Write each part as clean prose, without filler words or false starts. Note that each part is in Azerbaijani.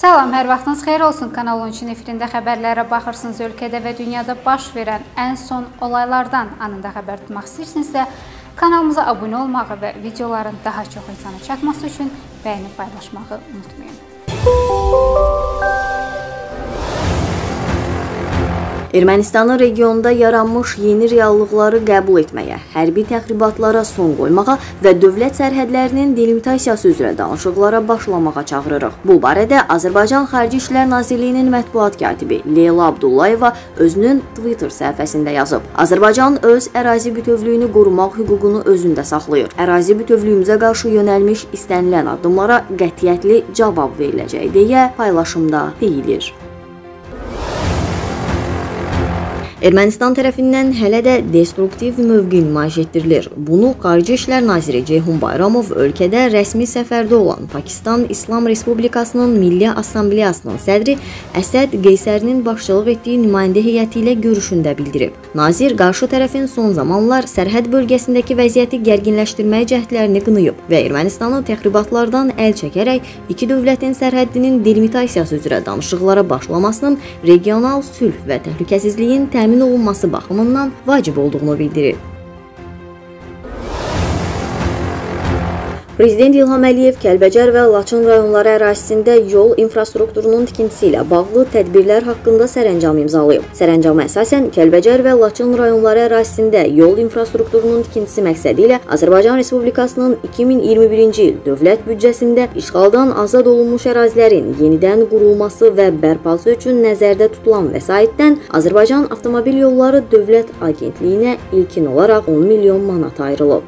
Salam, hər vaxtınız xeyir olsun. Kanal 13-ün efirində xəbərlərə baxırsınız. Ölkədə və dünyada baş verən ən son olaylardan anında xəbər tutmaq istəyirsinizsə, kanalımıza abunə olmağı və videoların daha çox insana çatması üçün bəyənib paylaşmağı unutmayın. Ermənistanın regionda yaranmış yeni reallıqları qəbul etməyə, hərbi təxribatlara son qoymağa və dövlət sərhədlərinin delimitasiyası üzrə danışıqlara başlamağa çağırırıq. Bu barədə Azərbaycan Xarici İşlər Nazirliyinin mətbuat katibi Leyla Abdullayeva özünün Twitter səhifəsində yazıb. Azərbaycan öz ərazi bütövlüyünü qorumaq hüququnu özündə saxlayır. Ərazi bütövlüyümüzə qarşı yönəlmiş istənilən addımlara qətiyyətli cavab veriləcək deyə paylaşımda deyilir. Ermənistan tərəfindən hələ də destruktiv mövqe nümayiş etdirilir. Bunu Xarici İşlər Naziri Ceyhun Bayramov ölkədə rəsmi səfərdə olan Pakistan İslam Respublikasının Milli Assambleyasının sədri Əsəd Qeysərinin başçılıq etdiyi nümayəndə heyəti ilə görüşündə bildirib. Nazir qarşı tərəfin son zamanlar sərhəd bölgəsindəki vəziyyəti gərginləşdirməyə cəhdlərini qınayıb və Ermənistanı təxribatlardan əl çəkərək iki dövlətin sərhəddinin delimitasiyası üzrə danışıqlara başlamasının regional sülh və təhlükəsizliyin təmin olunması baxımından vacib olduğunu bildirir. Prezident İlham Əliyev Kəlbəcər və Laçın rayonları ərazisində yol infrastrukturunun tikintisi ilə bağlı tədbirlər haqqında sərəncam imzalayıb. Sərəncama əsasən Kəlbəcər və Laçın rayonları ərazisində yol infrastrukturunun tikintisi məqsədi ilə Azərbaycan Respublikasının 2021-ci il dövlət büdcəsində işğaldan azad olunmuş ərazilərin yenidən qurulması və bərpası üçün nəzərdə tutulan vəsaitdən Azərbaycan Avtomobil Yolları Dövlət Agentliyinə ilkin olaraq 10 milyon manat ayrılıb.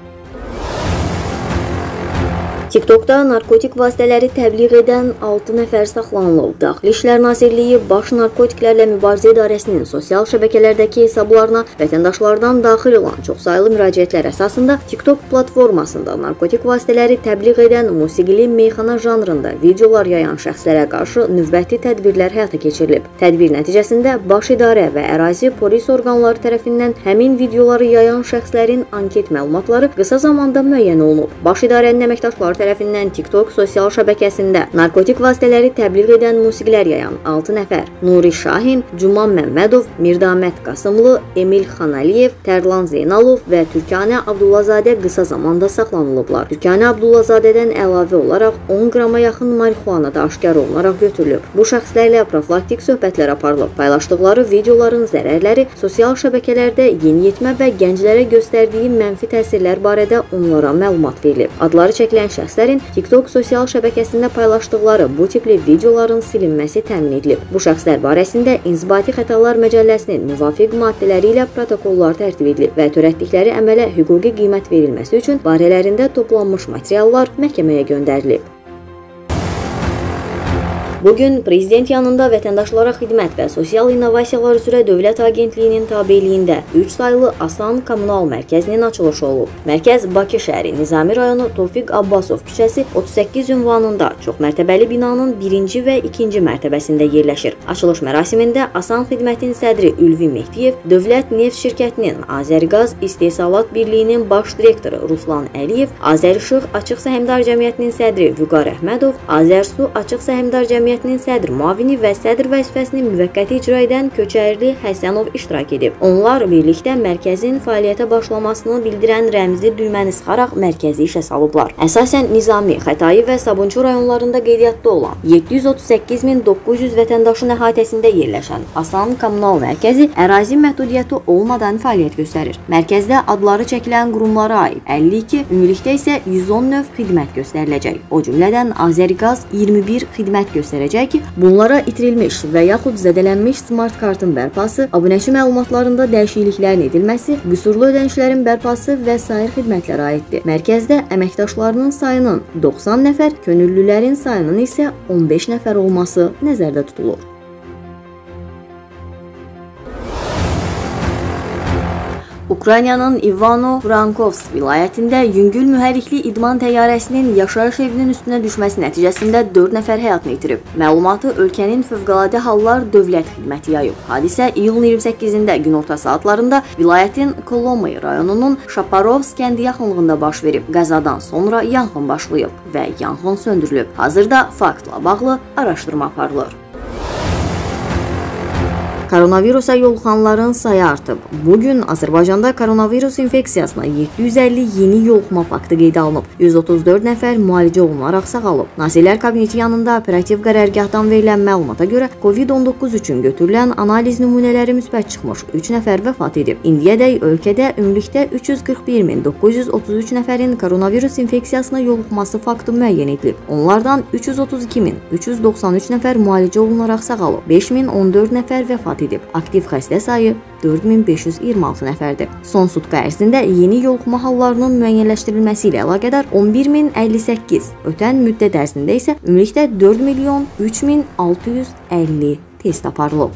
TikTokda narkotik vasitələri təbliğ edən 6 nəfər saxlanılıb. Daxili İşlər Nazirliyi Baş Narkotiklərlə Mübarizə İdarəsinin sosial şəbəkələrdəki hesablarına vətəndaşlardan daxil olan çoxsaylı müraciətlər əsasında TikTok platformasında narkotik vasitələri təbliğ edən musiqili meyxana janrında videolar yayan şəxslərə qarşı növbəti tədbirlər həyata keçirilib. Tədbir nəticəsində Baş İdarə və ərazi polis orqanları tərəfindən həmin videoları yayan şəxslərin anket məlumatları qısa zamanda müəyyən olunub. Baş İdarənin əməkdaşları tərəfindən TikTok sosial şəbəkəsində narkotik vasitələri təbliğ edən musiqilər yayan 6 nəfər Nuri Şahin, Cuman Məmmədov, Mirdamət Qasımlı, Emil Xanaliyev, Tərlan Zeynalov və Türkanə Abdullazadə qısa zamanda saxlanılıblar. Türkanə Abdullazadədən əlavə olaraq 10 qrama yaxın marixuana da aşkar olunaraq götürülüb. Bu şəxslərlə profilaktik söhbətlər aparılıb. Paylaşdıqları videoların zərərləri, sosial şəbəkələrdə yeniyetmə və gənclərə göstərdiyi mənfi təsirlər barədə onlara məlumat verilib. Adları çəkilən şəxslərin TikTok sosial şəbəkəsində paylaşdıqları bu tipli videoların silinməsi təmin edilib. Bu şəxslər barəsində İnzibati Xətalar Məcəlləsinin müvafiq maddələri ilə protokollar tərtib edilib və törətdikləri əmələ hüquqi qiymət verilməsi üçün barələrində toplanmış materiallar məhkəməyə göndərilib. Bugün Prezident yanında Vətəndaşlara Xidmət və Sosial İnnovasiyalar üzrə Dövlət Agentliyinin tabeliyində 3 saylı Asan Kommunal Mərkəzinin açılışı olub. Mərkəz Bakı şəhəri Nizami rayonu Tofiq Abbasov küçəsi 38 ünvanında çoxmərtəbəli binanın 1-ci və 2-ci mərtəbəsində yerləşir. Açılış mərasimində Asan Xidmətin sədri Ülvi Mehdiyev, Dövlət Neft Şirkətinin Azərqaz İstehsalat Birliyinin baş direktoru Ruslan Əliyev, Azərişıq Açıq Səhmdar Cəmiyyətinin sədri Vüqar Əhmədov, Azərsu Açıq Səhmdar Cəmiyyətinin sədr müavini və sədr vəzifəsini müvəqqəti icra edən Köçərli Həsənov iştirak edib. Onlar birlikdə mərkəzin fəaliyyətə başlamasını bildirən rəmzi düyməni sıxaraq mərkəzi işə salıblar. Əsasən Nizami, Xətai və Sabunçu rayonlarında qeydiyyatda olan 738.900 vətəndaşın əhatəsində yerləşən Asan Kommunal Mərkəzi ərazi məhdudiyyəti olmadan fəaliyyət göstərir. Mərkəzdə adları çəkilən qurumlara aid 52, ümumilikdə isə 110 növ xidmət göstəriləcək. O cümlədən Azərqaz 21 xidmət göstəriləcək ki, bunlara itirilmiş və yaxud zədələnmiş smart kartın bərpası, abunəçi məlumatlarında dəyişikliklərin edilməsi, qüsurlu ödənişlərin bərpası və sair xidmətlərə aiddir. Mərkəzdə əməkdaşlarının sayının 90 nəfər, könüllülərin sayının isə 15 nəfər olması nəzərdə tutulur. Ukraynanın Ivano-Frankovsk vilayətində yüngül mühərrikli idman təyyarəsinin yaşayış evinin üstünə düşməsi nəticəsində 4 nəfər həyatını itirib. Məlumatı ölkənin Fövqəladə Hallar Dövlət Xidməti yayıb. Hadisə iyulun 28-də günorta saatlarında vilayətin Kolomy rayonunun Şaparovsk kəndi yaxınlığında baş verib. Qəzadan sonra yanğın başlayıb və yanğın söndürülüb. Hazırda faktla bağlı araşdırma aparılır. Koronavirusa yoluxanların sayı artıb. Bugün Azərbaycanda koronavirus infeksiyasına 750 yeni yoluxma faktı qeydə alınıb. 134 nəfər müalicə olunaraq sağalıb. Nazirlər Kabineti yanında operativ qərargahdan verilən məlumata görə COVID-19 üçün götürülən analiz nümunələri müsbət çıxmış. 3 nəfər vəfat edib. İndiyədək ölkədə ümumilikdə 341.933 nəfərin koronavirus infeksiyasına yoluxması faktı müəyyən edilib. Onlardan 332.393 nəfər müalicə olunaraq sağalıb. 5.014 nəfər vəfat edib. Aktiv xəstə sayı 4526 nəfərdir. Son sutka ərzində yeni yoluxma hallarının müəyyənləşdirilməsi ilə əlaqədar 11058, ötən müddət ərzində isə ümumilikdə 4.003.650 test aparılıb.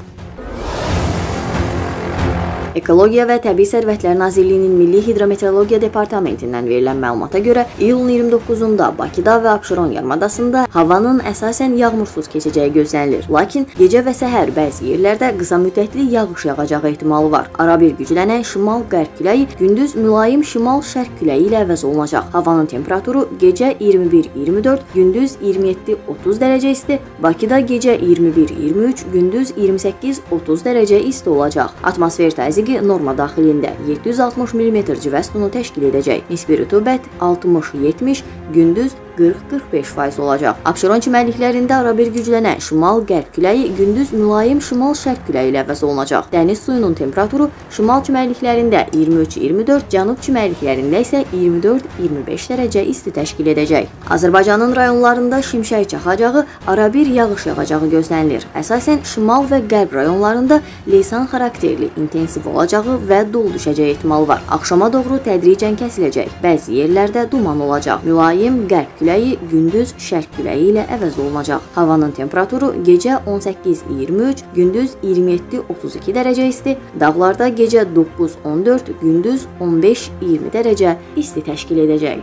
Ekologiya və Təbii Sərvətlər Nazirliyinin Milli Hidrometeorologiya Departamentindən verilən məlumata görə iyulun 29-da Bakıda və Abşeron yarımadasında havanın əsasən yağmursuz keçəcəyi gözlənilir. Lakin gecə və səhər bəzi yerlərdə qısa müddətli yağış yağacağı ehtimalı var. Arabir güclənən şimal-qərb küləyi gündüz mülayim şimal-şərq küləyi ilə əvəz olunacaq. Havanın temperaturu gecə 21-24, gündüz 27-30 dərəcə isti, Bakıda gecə 21-23, gündüz 28-30 dərəcə isti olacaq. Atmosfer təzyiqi norma daxilində 760 mm civə sütunu təşkil edəcək. Nisbi rütubət 60-70, gündüz 40-45% olacaq. Abşeron çimərliklərində arabir güclənən şimal-qərb küləyi gündüz mülayim şimal-şərq küləyi ilə əvəz olunacaq. Dəniz suyunun temperaturu şimal çimərliklərində 23-24, cənub çimərliklərində isə 24-25 dərəcə isti təşkil edəcək. Azərbaycanın rayonlarında şimşək çaxacağı, arabir yağış yağacağı gözlənilir. Əsasən şimal və qərb rayonlarında leysan xarakterli intensiv olacağı və dolu düşəcəyi ehtimalı var. Axşama doğru tədricən kəsiləcək. Bəzi yerlərdə duman olacaq. Mülayim qərb küləyi gündüz şərq küləyi ilə əvəz olunacaq. Havanın temperaturu gecə 18-23, gündüz 27-32 dərəcə isti, dağlarda gecə 9-14, gündüz 15-20 dərəcə isti təşkil edəcək.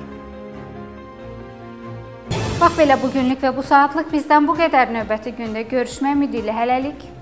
Bax belə bugünlük və bu saatlıq bizdən bu qədər. Növbəti gündə görüşmək ümidi ilə hələlik.